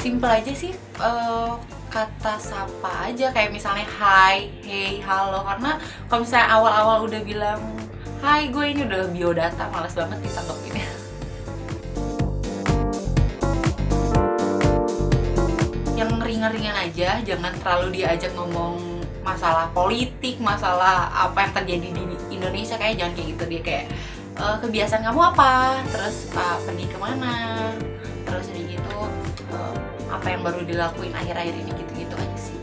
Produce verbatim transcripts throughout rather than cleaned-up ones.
Simple aja sih, uh, kata sapa aja, kayak misalnya hai, hey, halo. Karena kalau misalnya awal-awal udah bilang hai, gue ini udah biodata, males banget ditanggepinnya. Yang ringan-ringan aja, jangan terlalu diajak ngomong masalah politik, masalah apa yang terjadi di Indonesia, kayak jangan kayak gitu. Dia kayak e, kebiasaan kamu apa, terus uh, pergi kemana, terus ini gitu, uh, apa yang baru dilakuin akhir-akhir ini, gitu-gitu aja sih.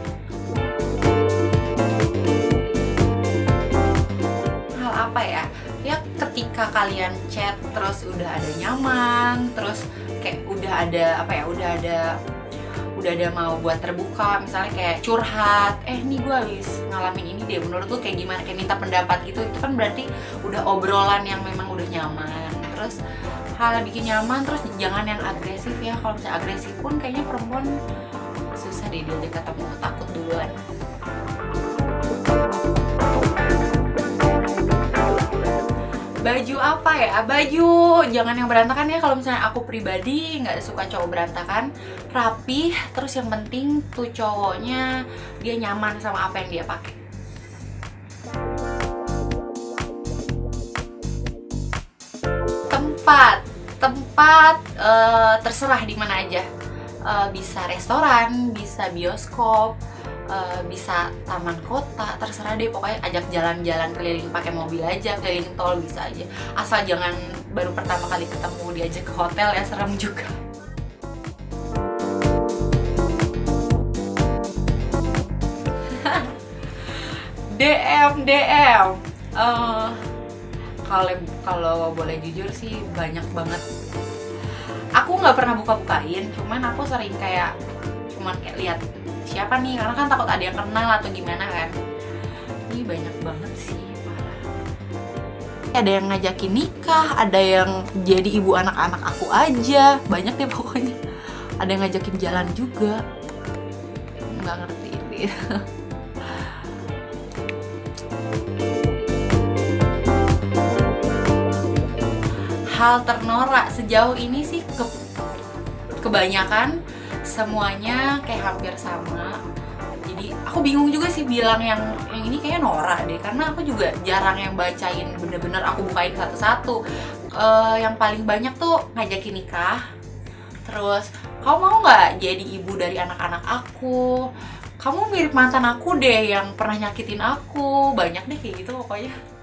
Hal apa ya? Ya ketika kalian chat terus udah ada nyaman, terus kayak udah ada apa ya, udah ada udah ada mau buat terbuka, misalnya kayak curhat, eh nih gue habis ngalamin ini deh, menurut lu kayak gimana, kayak minta pendapat gitu, itu kan berarti udah obrolan yang memang udah nyaman. Terus hal bikin nyaman, terus jangan yang agresif ya. Kalau misalnya agresif pun kayaknya perempuan susah deh diajak ketemu, takut duluan. Baju apa ya? Baju jangan yang berantakan ya. Kalau misalnya aku pribadi nggak suka cowok berantakan, rapih. Terus yang penting tuh cowoknya dia nyaman sama apa yang dia pakai. Tempat, tempat uh, terserah di mana aja. Uh, bisa restoran, bisa bioskop, Uh, bisa taman kota, terserah deh, pokoknya ajak jalan-jalan keliling pakai mobil aja, keliling tol bisa aja, asal jangan baru pertama kali ketemu diajak ke hotel ya, serem juga. D M D M uh, kalau kalau boleh jujur sih banyak banget. Aku nggak pernah buka-bukain, cuman aku sering kayak cuman kayak lihat siapa nih, karena kan takut ada yang kenal atau gimana kan. Ini banyak banget sih, parah. Ada yang ngajakin nikah, ada yang jadi ibu anak-anak aku aja, banyak deh pokoknya. Ada yang ngajakin jalan juga, nggak ngerti ini. Hal ternorak sejauh ini sih ke kebanyakan semuanya kayak hampir sama. Jadi aku bingung juga sih bilang yang yang ini kayak norak deh, karena aku juga jarang yang bacain bener-bener aku bukain satu-satu. Uh, yang paling banyak tuh ngajakin nikah, terus kamu mau nggak jadi ibu dari anak-anak aku, kamu mirip mantan aku deh yang pernah nyakitin aku, banyak deh kayak gitu pokoknya.